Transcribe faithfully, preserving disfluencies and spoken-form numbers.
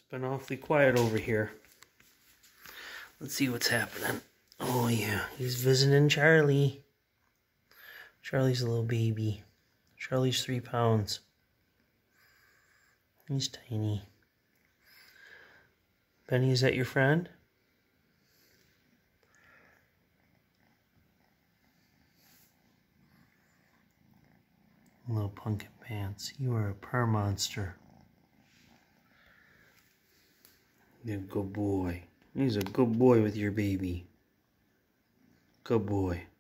been awfully quiet over here. Let's see what's happening. Oh yeah, he's visiting Charlie. Charlie's a little baby. Charlie's three pounds. He's tiny. Benny, is that your friend? Little pumpkin pants. You are a purr monster. You're a good boy. He's a good boy with your baby. Good boy.